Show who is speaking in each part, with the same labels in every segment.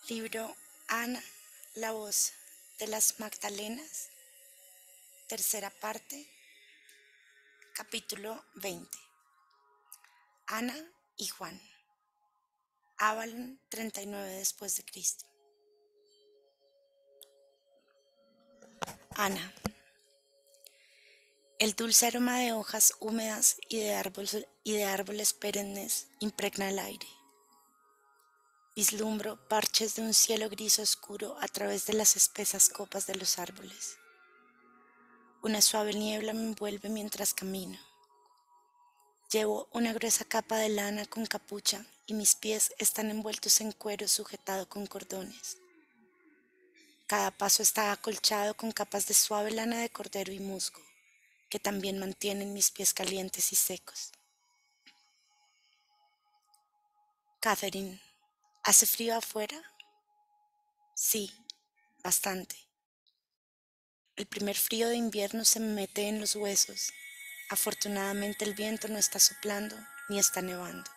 Speaker 1: Libro Ana, la voz de las Magdalenas, tercera parte, capítulo 20. Ana y Juan. Avalon, 39 después de Cristo. Ana. El dulce aroma de hojas húmedas y de árboles perennes impregna el aire. Vislumbro parches de un cielo gris oscuro a través de las espesas copas de los árboles. Una suave niebla me envuelve mientras camino. Llevo una gruesa capa de lana con capucha y mis pies están envueltos en cuero sujetado con cordones. Cada paso está acolchado con capas de suave lana de cordero y musgo, que también mantienen mis pies calientes y secos. Catherine, ¿hace frío afuera? Sí, bastante. El primer frío de invierno se me mete en los huesos. Afortunadamente el viento no está soplando ni está nevando.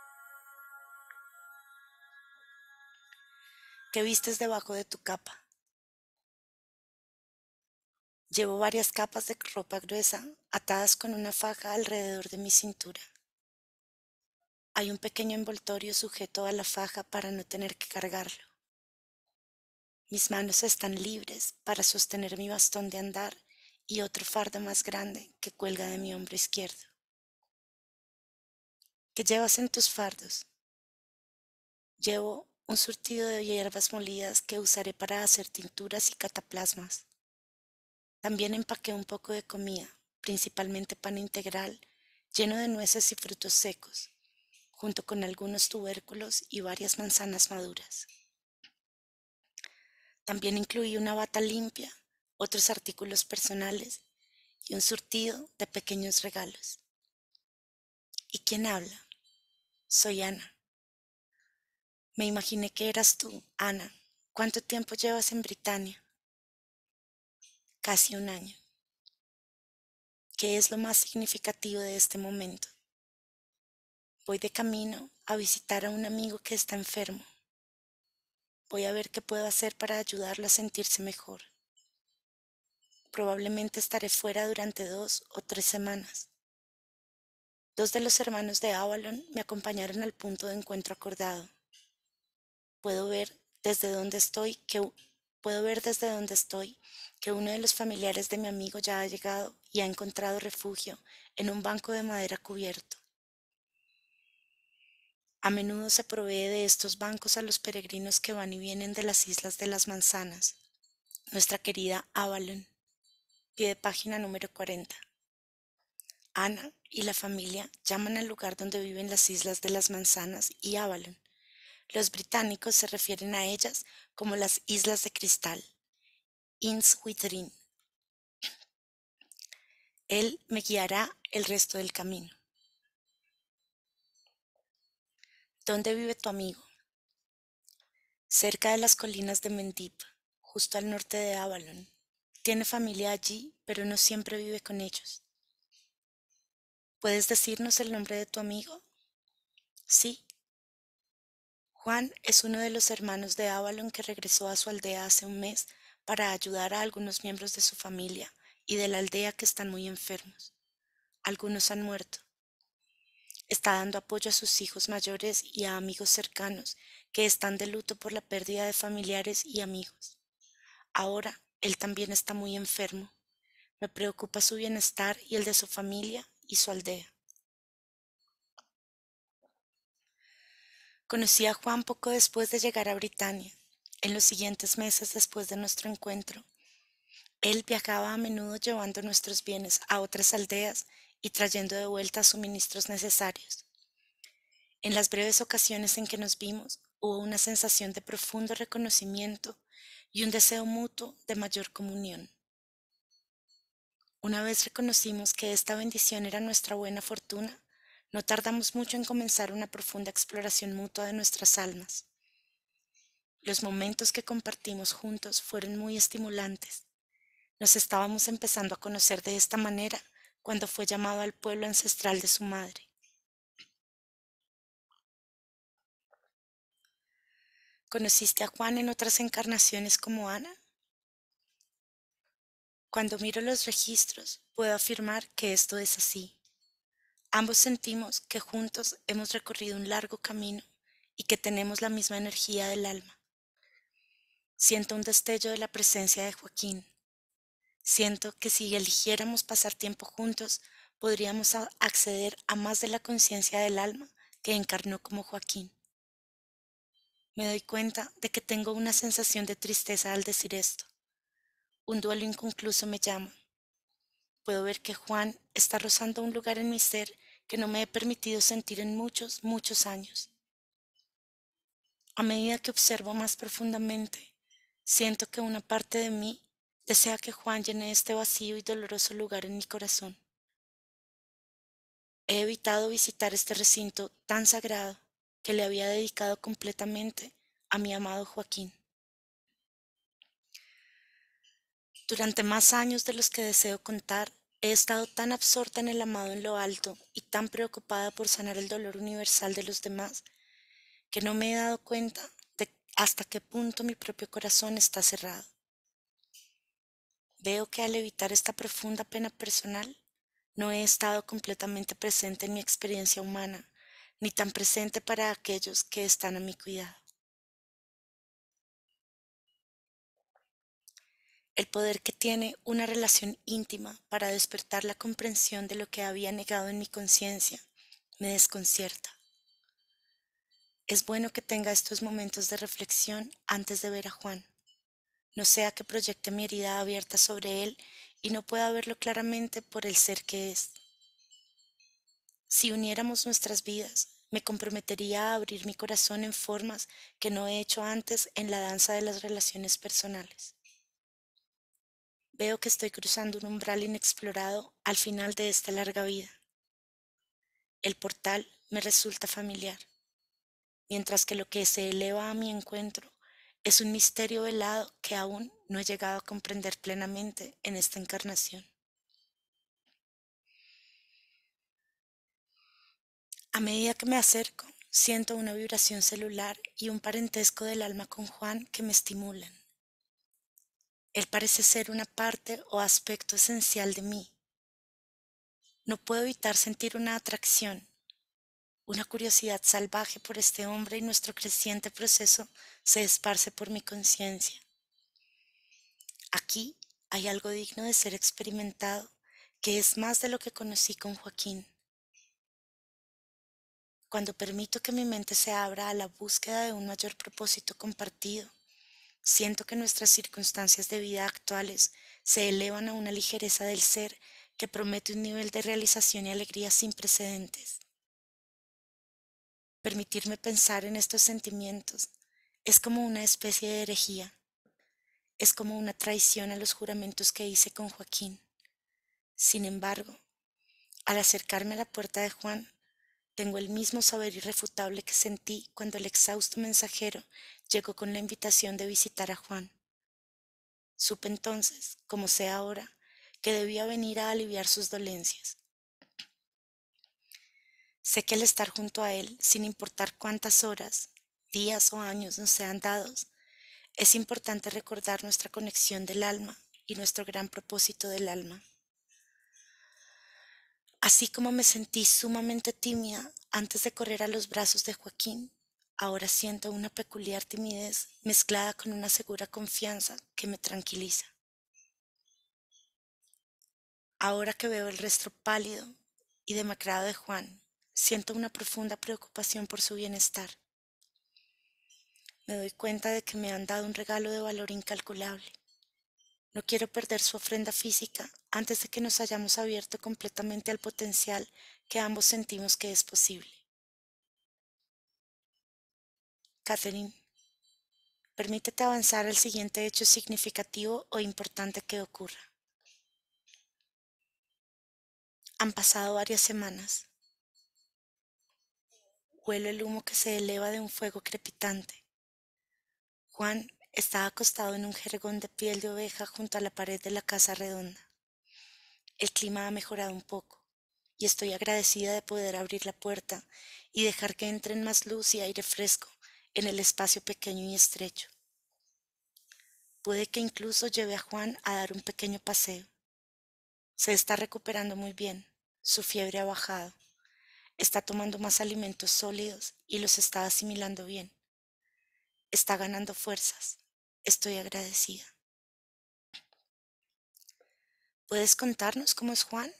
Speaker 1: ¿Qué vistes debajo de tu capa? Llevo varias capas de ropa gruesa atadas con una faja alrededor de mi cintura. Hay un pequeño envoltorio sujeto a la faja para no tener que cargarlo. Mis manos están libres para sostener mi bastón de andar y otro fardo más grande que cuelga de mi hombro izquierdo. ¿Qué llevas en tus fardos? Llevo un surtido de hierbas molidas que usaré para hacer tinturas y cataplasmas. También empaqué un poco de comida, principalmente pan integral, lleno de nueces y frutos secos, junto con algunos tubérculos y varias manzanas maduras. También incluí una bata limpia, otros artículos personales y un surtido de pequeños regalos. ¿Y quién habla? Soy Ana. Me imaginé que eras tú, Ana. ¿Cuánto tiempo llevas en Britania? Casi un año. ¿Qué es lo más significativo de este momento? Voy de camino a visitar a un amigo que está enfermo. Voy a ver qué puedo hacer para ayudarlo a sentirse mejor. Probablemente estaré fuera durante 2 o 3 semanas. 2 de los hermanos de Avalon me acompañaron al punto de encuentro acordado. Puedo ver desde donde estoy que puedo ver desde donde estoy que uno de los familiares de mi amigo ya ha llegado y ha encontrado refugio en un banco de madera cubierto. A menudo se provee de estos bancos a los peregrinos que van y vienen de las Islas de las Manzanas. Nuestra querida Avalon. Pie de página número 40. Ana y la familia llaman al lugar donde viven las Islas de las Manzanas y Avalon. Los británicos se refieren a ellas como las Islas de Cristal, Innswithin. Él me guiará el resto del camino. ¿Dónde vive tu amigo? Cerca de las colinas de Mendip, justo al norte de Avalon. Tiene familia allí, pero no siempre vive con ellos. ¿Puedes decirnos el nombre de tu amigo? Sí. Juan es uno de los hermanos de Avalon que regresó a su aldea hace un mes para ayudar a algunos miembros de su familia y de la aldea que están muy enfermos. Algunos han muerto. Está dando apoyo a sus hijos mayores y a amigos cercanos que están de luto por la pérdida de familiares y amigos. Ahora, él también está muy enfermo. Me preocupa su bienestar y el de su familia y su aldea. Conocí a Juan poco después de llegar a Britania, en los siguientes meses después de nuestro encuentro. Él viajaba a menudo llevando nuestros bienes a otras aldeas y trayendo de vuelta suministros necesarios. En las breves ocasiones en que nos vimos, hubo una sensación de profundo reconocimiento y un deseo mutuo de mayor comunión. Una vez reconocimos que esta bendición era nuestra buena fortuna, no tardamos mucho en comenzar una profunda exploración mutua de nuestras almas. Los momentos que compartimos juntos fueron muy estimulantes. Nos estábamos empezando a conocer de esta manera cuando fue llamado al pueblo ancestral de su madre. ¿Conociste a Juan en otras encarnaciones como Ana? Cuando miro los registros, puedo afirmar que esto es así. Ambos sentimos que juntos hemos recorrido un largo camino y que tenemos la misma energía del alma. Siento un destello de la presencia de Joaquín. Siento que si eligiéramos pasar tiempo juntos, podríamos acceder a más de la conciencia del alma que encarnó como Joaquín. Me doy cuenta de que tengo una sensación de tristeza al decir esto. Un duelo inconcluso me llama. Puedo ver que Juan está rozando un lugar en mi ser que no me he permitido sentir en muchos, muchos años. A medida que observo más profundamente, siento que una parte de mí desea que Juan llene este vacío y doloroso lugar en mi corazón. He evitado visitar este recinto tan sagrado que le había dedicado completamente a mi amado Joaquín. Durante más años de los que deseo contar, he estado tan absorta en el amado en lo alto y tan preocupada por sanar el dolor universal de los demás que no me he dado cuenta de hasta qué punto mi propio corazón está cerrado. Veo que al evitar esta profunda pena personal, no he estado completamente presente en mi experiencia humana, ni tan presente para aquellos que están a mi cuidado. El poder que tiene una relación íntima para despertar la comprensión de lo que había negado en mi conciencia me desconcierta. Es bueno que tenga estos momentos de reflexión antes de ver a Juan, no sea que proyecte mi herida abierta sobre él y no pueda verlo claramente por el ser que es. Si uniéramos nuestras vidas, me comprometería a abrir mi corazón en formas que no he hecho antes en la danza de las relaciones personales. Veo que estoy cruzando un umbral inexplorado al final de esta larga vida. El portal me resulta familiar, mientras que lo que se eleva a mi encuentro es un misterio velado que aún no he llegado a comprender plenamente en esta encarnación. A medida que me acerco, siento una vibración celular y un parentesco del alma con Juan que me estimulan. Él parece ser una parte o aspecto esencial de mí. No puedo evitar sentir una atracción, una curiosidad salvaje por este hombre y nuestro creciente proceso se esparce por mi conciencia. Aquí hay algo digno de ser experimentado, que es más de lo que conocí con Joaquín. Cuando permito que mi mente se abra a la búsqueda de un mayor propósito compartido, siento que nuestras circunstancias de vida actuales se elevan a una ligereza del ser que promete un nivel de realización y alegría sin precedentes. Permitirme pensar en estos sentimientos es como una especie de herejía, es como una traición a los juramentos que hice con Joaquín. Sin embargo, al acercarme a la puerta de Juan, tengo el mismo saber irrefutable que sentí cuando el exhausto mensajero llegó con la invitación de visitar a Juan. Supe entonces, como sé ahora, que debía venir a aliviar sus dolencias. Sé que al estar junto a él, sin importar cuántas horas, días o años nos sean dados, es importante recordar nuestra conexión del alma y nuestro gran propósito del alma. Así como me sentí sumamente tímida antes de correr a los brazos de Joaquín, ahora siento una peculiar timidez mezclada con una segura confianza que me tranquiliza. Ahora que veo el rostro pálido y demacrado de Juan, siento una profunda preocupación por su bienestar. Me doy cuenta de que me han dado un regalo de valor incalculable. No quiero perder su ofrenda física antes de que nos hayamos abierto completamente al potencial que ambos sentimos que es posible. Catherine, permítete avanzar al siguiente hecho significativo o importante que ocurra. Han pasado varias semanas. Huelo el humo que se eleva de un fuego crepitante. Juan está acostado en un jergón de piel de oveja junto a la pared de la casa redonda. El clima ha mejorado un poco y estoy agradecida de poder abrir la puerta y dejar que entren más luz y aire fresco en el espacio pequeño y estrecho. Puede que incluso lleve a Juan a dar un pequeño paseo. Se está recuperando muy bien. Su fiebre ha bajado. Está tomando más alimentos sólidos y los está asimilando bien. Está ganando fuerzas. Estoy agradecida. ¿Puedes contarnos cómo es Juan?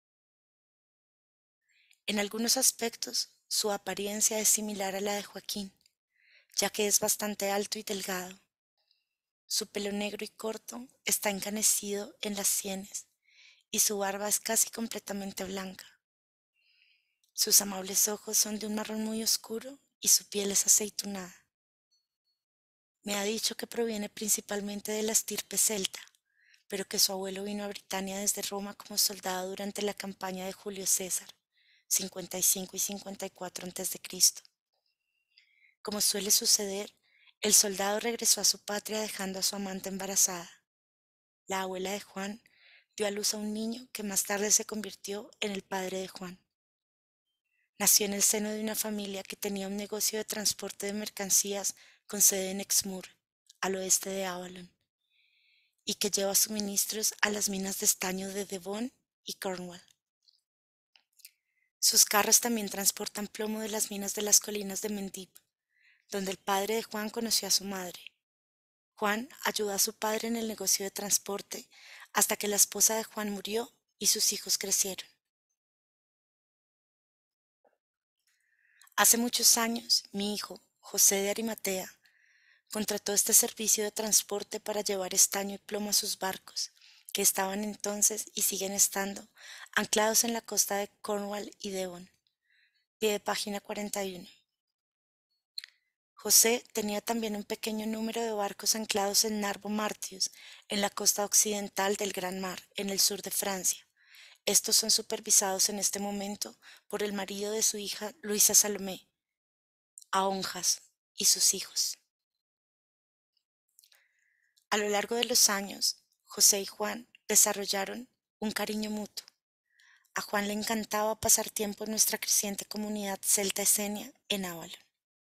Speaker 1: En algunos aspectos, su apariencia es similar a la de Joaquín, ya que es bastante alto y delgado. Su pelo negro y corto está encanecido en las sienes y su barba es casi completamente blanca. Sus amables ojos son de un marrón muy oscuro y su piel es aceitunada. Me ha dicho que proviene principalmente de la estirpe celta, pero que su abuelo vino a Britania desde Roma como soldado durante la campaña de Julio César, 55 y 54 a.C. Como suele suceder, el soldado regresó a su patria dejando a su amante embarazada. La abuela de Juan dio a luz a un niño que más tarde se convirtió en el padre de Juan. Nació en el seno de una familia que tenía un negocio de transporte de mercancías con sede en Exmoor, al oeste de Avalon, y que lleva suministros a las minas de estaño de Devon y Cornwall. Sus carros también transportan plomo de las minas de las colinas de Mendip, donde el padre de Juan conoció a su madre. Juan ayudó a su padre en el negocio de transporte hasta que la esposa de Juan murió y sus hijos crecieron. Hace muchos años, mi hijo, José de Arimatea, contrató este servicio de transporte para llevar estaño y plomo a sus barcos, que estaban entonces y siguen estando anclados en la costa de Cornwall y Devon. Pie de página 41. José tenía también un pequeño número de barcos anclados en Narbo Martius, en la costa occidental del Gran Mar, en el sur de Francia. Estos son supervisados en este momento por el marido de su hija Luisa Salomé, Aonjas, y sus hijos. A lo largo de los años, José y Juan desarrollaron un cariño mutuo. A Juan le encantaba pasar tiempo en nuestra creciente comunidad celta esenia en Avalon.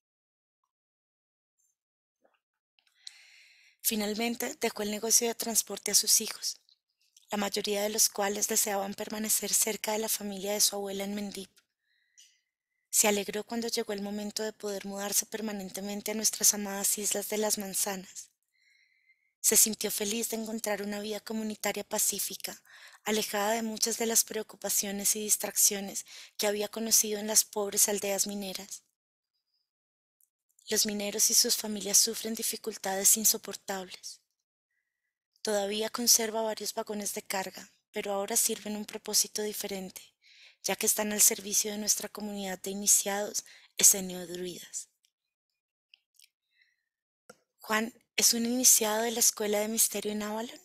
Speaker 1: Finalmente dejó el negocio de transporte a sus hijos, la mayoría de los cuales deseaban permanecer cerca de la familia de su abuela en Mendip. Se alegró cuando llegó el momento de poder mudarse permanentemente a nuestras amadas Islas de las Manzanas. Se sintió feliz de encontrar una vida comunitaria pacífica, alejada de muchas de las preocupaciones y distracciones que había conocido en las pobres aldeas mineras. Los mineros y sus familias sufren dificultades insoportables. Todavía conserva varios vagones de carga, pero ahora sirven un propósito diferente, ya que están al servicio de nuestra comunidad de iniciados esenio-druidas. Juan es un iniciado de la Escuela de Misterio en Avalon.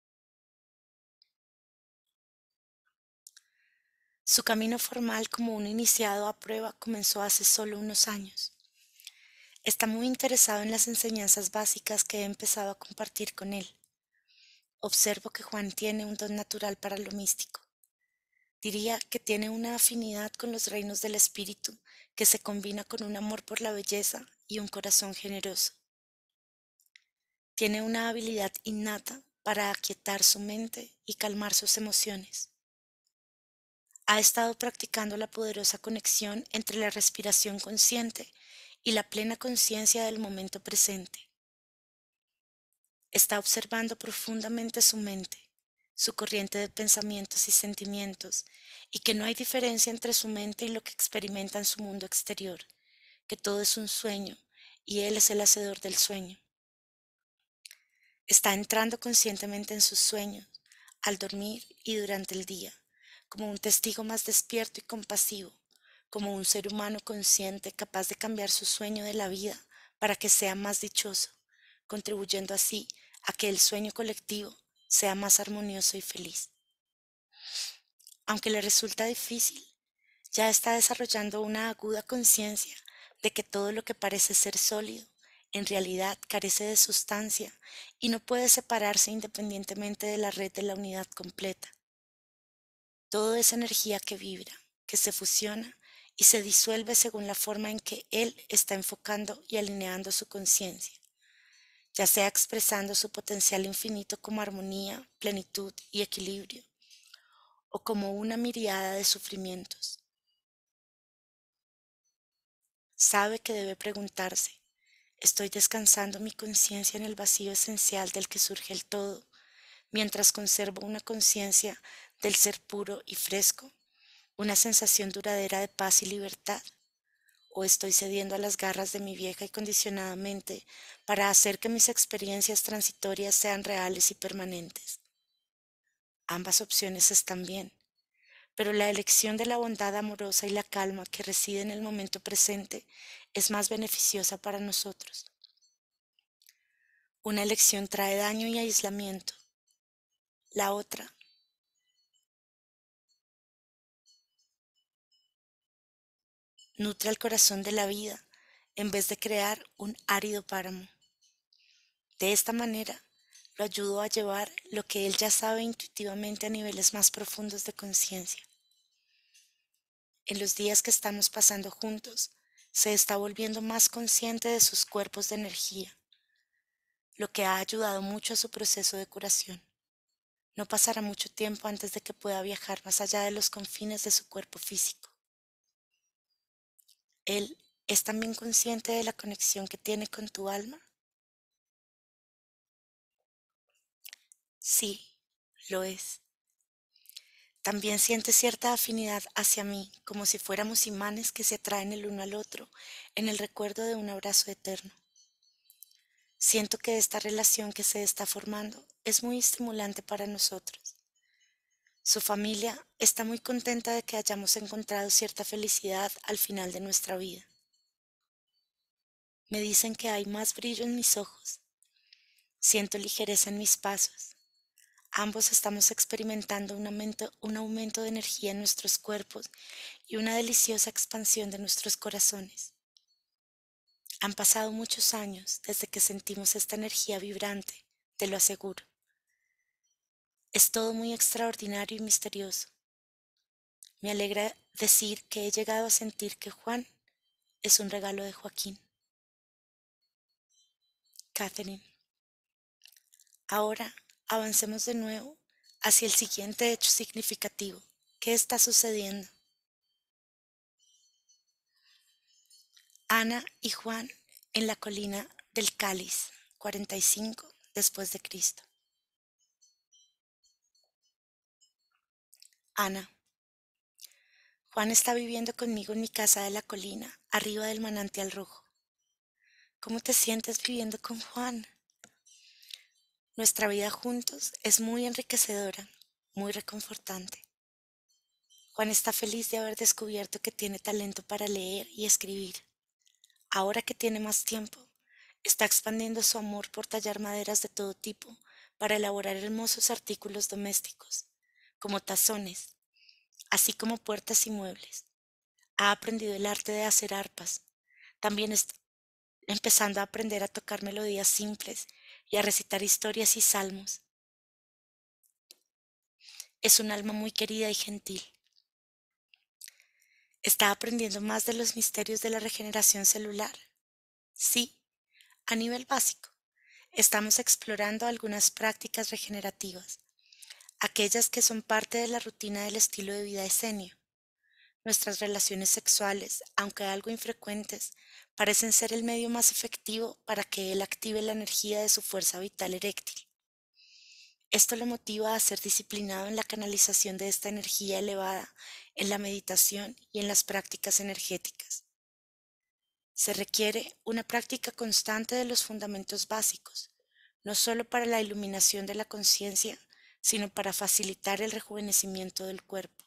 Speaker 1: Su camino formal como un iniciado a prueba comenzó hace solo unos años. Está muy interesado en las enseñanzas básicas que he empezado a compartir con él. Observo que Juan tiene un don natural para lo místico. Diría que tiene una afinidad con los reinos del espíritu que se combina con un amor por la belleza y un corazón generoso. Tiene una habilidad innata para aquietar su mente y calmar sus emociones. Ha estado practicando la poderosa conexión entre la respiración consciente y la plena conciencia del momento presente. Está observando profundamente su mente, su corriente de pensamientos y sentimientos, y que no hay diferencia entre su mente y lo que experimenta en su mundo exterior, que todo es un sueño y él es el hacedor del sueño. Está entrando conscientemente en sus sueños, al dormir y durante el día, como un testigo más despierto y compasivo, como un ser humano consciente capaz de cambiar su sueño de la vida para que sea más dichoso, contribuyendo así a que el sueño colectivo sea más armonioso y feliz. Aunque le resulta difícil, ya está desarrollando una aguda conciencia de que todo lo que parece ser sólido en realidad carece de sustancia y no puede separarse independientemente de la red de la unidad completa. Todo es energía que vibra, que se fusiona y se disuelve según la forma en que él está enfocando y alineando su conciencia, ya sea expresando su potencial infinito como armonía, plenitud y equilibrio, o como una miriada de sufrimientos. Sabe que debe preguntarse, ¿estoy descansando mi conciencia en el vacío esencial del que surge el todo, mientras conservo una conciencia del ser puro y fresco, una sensación duradera de paz y libertad? ¿O estoy cediendo a las garras de mi vieja y condicionada mente para hacer que mis experiencias transitorias sean reales y permanentes? Ambas opciones están bien, pero la elección de la bondad amorosa y la calma que reside en el momento presente es más beneficiosa para nosotros. Una elección trae daño y aislamiento. La otra nutre el corazón de la vida en vez de crear un árido páramo. De esta manera, lo ayudo a llevar lo que él ya sabe intuitivamente a niveles más profundos de conciencia. En los días que estamos pasando juntos, se está volviendo más consciente de sus cuerpos de energía, lo que ha ayudado mucho a su proceso de curación. No pasará mucho tiempo antes de que pueda viajar más allá de los confines de su cuerpo físico. Él es también consciente de la conexión que tiene con tu alma. Sí, lo es. También siente cierta afinidad hacia mí, como si fuéramos imanes que se atraen el uno al otro en el recuerdo de un abrazo eterno. Siento que esta relación que se está formando es muy estimulante para nosotros. Su familia está muy contenta de que hayamos encontrado cierta felicidad al final de nuestra vida. Me dicen que hay más brillo en mis ojos. Siento ligereza en mis pasos. Ambos estamos experimentando un aumento de energía en nuestros cuerpos y una deliciosa expansión de nuestros corazones. Han pasado muchos años desde que sentimos esta energía vibrante, te lo aseguro. Es todo muy extraordinario y misterioso. Me alegra decir que he llegado a sentir que Juan es un regalo de Joaquín. Catherine, ahora avancemos de nuevo hacia el siguiente hecho significativo. ¿Qué está sucediendo? Ana y Juan en la colina del Cáliz, 45 después de Cristo. Ana, Juan está viviendo conmigo en mi casa de la colina, arriba del manantial rojo. ¿Cómo te sientes viviendo con Juan? Nuestra vida juntos es muy enriquecedora, muy reconfortante. Juan está feliz de haber descubierto que tiene talento para leer y escribir. Ahora que tiene más tiempo, está expandiendo su amor por tallar maderas de todo tipo para elaborar hermosos artículos domésticos, como tazones, así como puertas y muebles. Ha aprendido el arte de hacer arpas. También está empezando a aprender a tocar melodías simples y a recitar historias y salmos. Es un alma muy querida y gentil. Está aprendiendo más de los misterios de la regeneración celular. Sí, a nivel básico. Estamos explorando algunas prácticas regenerativas, aquellas que son parte de la rutina del estilo de vida esenio. Nuestras relaciones sexuales, aunque algo infrecuentes, parecen ser el medio más efectivo para que él active la energía de su fuerza vital eréctil. Esto lo motiva a ser disciplinado en la canalización de esta energía elevada, en la meditación y en las prácticas energéticas. Se requiere una práctica constante de los fundamentos básicos, no solo para la iluminación de la conciencia, sino para facilitar el rejuvenecimiento del cuerpo.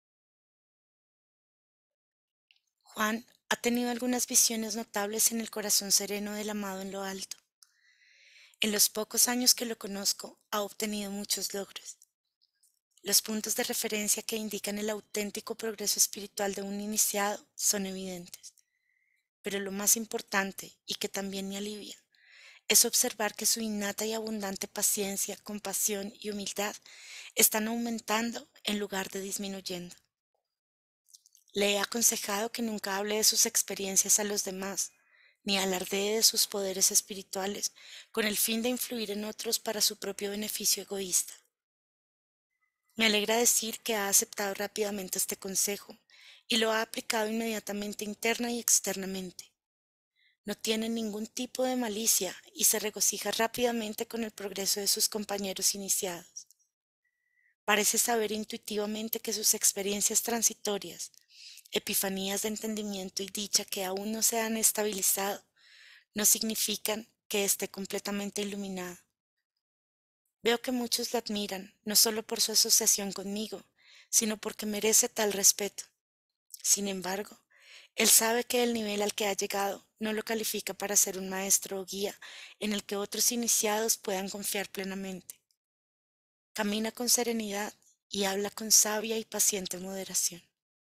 Speaker 1: Juan ha tenido algunas visiones notables en el corazón sereno del amado en lo alto. En los pocos años que lo conozco, ha obtenido muchos logros. Los puntos de referencia que indican el auténtico progreso espiritual de un iniciado son evidentes. Pero lo más importante, y que también me alivia, es observar que su innata y abundante paciencia, compasión y humildad están aumentando en lugar de disminuyendo. Le he aconsejado que nunca hable de sus experiencias a los demás, ni alardee de sus poderes espirituales, con el fin de influir en otros para su propio beneficio egoísta. Me alegra decir que ha aceptado rápidamente este consejo y lo ha aplicado inmediatamente interna y externamente. No tiene ningún tipo de malicia y se regocija rápidamente con el progreso de sus compañeros iniciados. Parece saber intuitivamente que sus experiencias transitorias, epifanías de entendimiento y dicha que aún no se han estabilizado, no significan que esté completamente iluminado. Veo que muchos la admiran, no solo por su asociación conmigo, sino porque merece tal respeto. Sin embargo, él sabe que el nivel al que ha llegado no lo califica para ser un maestro o guía en el que otros iniciados puedan confiar plenamente. Camina con serenidad y habla con sabia y paciente moderación.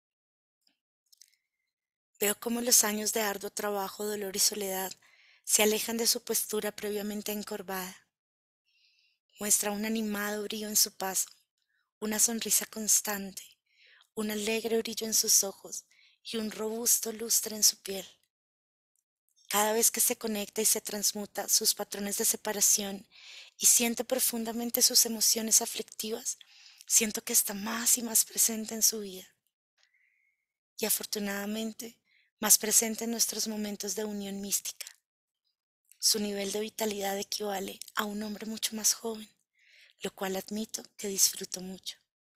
Speaker 1: Veo cómo los años de arduo trabajo, dolor y soledad se alejan de su postura previamente encorvada. Muestra un animado brillo en su paso, una sonrisa constante, un alegre brillo en sus ojos y un robusto lustre en su piel. Cada vez que se conecta y se transmuta sus patrones de separación y siente profundamente sus emociones aflictivas, siento que está más y más presente en su vida. Y afortunadamente, más presente en nuestros momentos de unión mística. Su nivel de vitalidad equivale a un hombre mucho más joven, lo cual admito que disfruto mucho.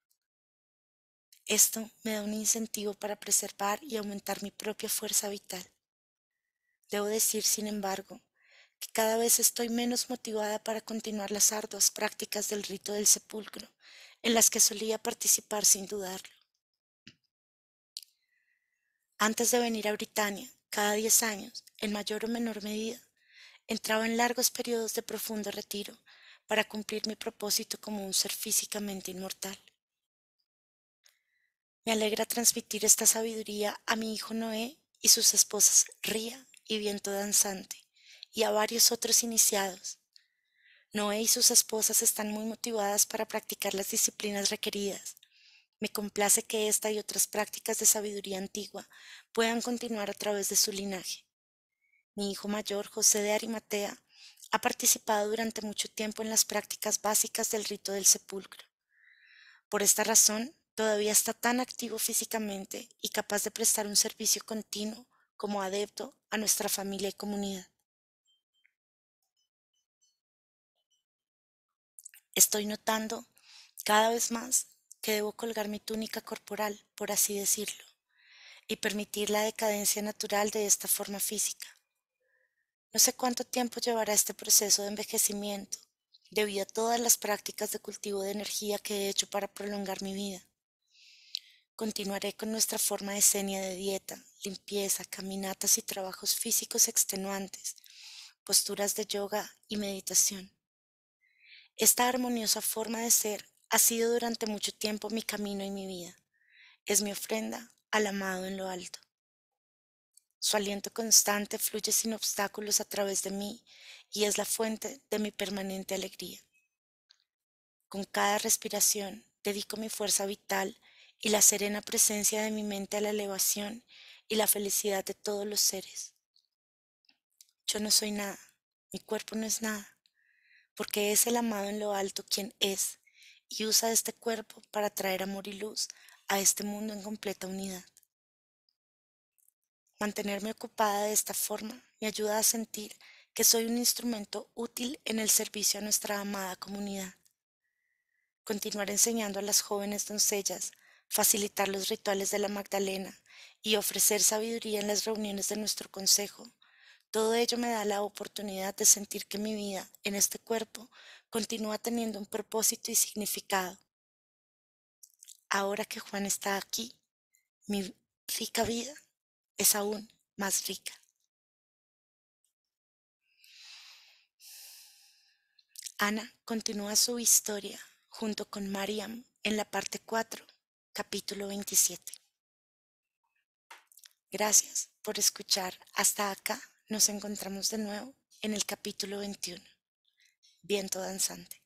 Speaker 1: Esto me da un incentivo para preservar y aumentar mi propia fuerza vital. Debo decir, sin embargo, que cada vez estoy menos motivada para continuar las arduas prácticas del rito del sepulcro, en las que solía participar sin dudarlo. Antes de venir a Britania, cada 10 años, en mayor o menor medida, entraba en largos periodos de profundo retiro para cumplir mi propósito como un ser físicamente inmortal. Me alegra transmitir esta sabiduría a mi hijo Noé y sus esposas Ría y Viento Danzante, y a varios otros iniciados. Noé y sus esposas están muy motivadas para practicar las disciplinas requeridas. Me complace que esta y otras prácticas de sabiduría antigua puedan continuar a través de su linaje. Mi hijo mayor, José de Arimatea, ha participado durante mucho tiempo en las prácticas básicas del rito del sepulcro. Por esta razón, todavía está tan activo físicamente y capaz de prestar un servicio continuo como adepto a nuestra familia y comunidad. Estoy notando cada vez más que debo colgar mi túnica corporal, por así decirlo, y permitir la decadencia natural de esta forma física. No sé cuánto tiempo llevará este proceso de envejecimiento, debido a todas las prácticas de cultivo de energía que he hecho para prolongar mi vida. Continuaré con nuestra forma de senia de dieta, limpieza, caminatas y trabajos físicos extenuantes, posturas de yoga y meditación. Esta armoniosa forma de ser ha sido durante mucho tiempo mi camino y mi vida. Es mi ofrenda al amado en lo alto. Su aliento constante fluye sin obstáculos a través de mí y es la fuente de mi permanente alegría. Con cada respiración dedico mi fuerza vital y la serena presencia de mi mente a la elevación y la felicidad de todos los seres. Yo no soy nada, mi cuerpo no es nada, porque es el amado en lo alto quien es y usa este cuerpo para traer amor y luz a este mundo en completa unidad. Mantenerme ocupada de esta forma me ayuda a sentir que soy un instrumento útil en el servicio a nuestra amada comunidad. Continuar enseñando a las jóvenes doncellas, facilitar los rituales de la Magdalena y ofrecer sabiduría en las reuniones de nuestro consejo. Todo ello me da la oportunidad de sentir que mi vida en este cuerpo continúa teniendo un propósito y significado. Ahora que Juan está aquí, mi rica vida es aún más rica. Ana continúa su historia junto con Mariam en la parte 4, capítulo 27. Gracias por escuchar hasta acá. Nos encontramos de nuevo en el capítulo 21. Viento danzante.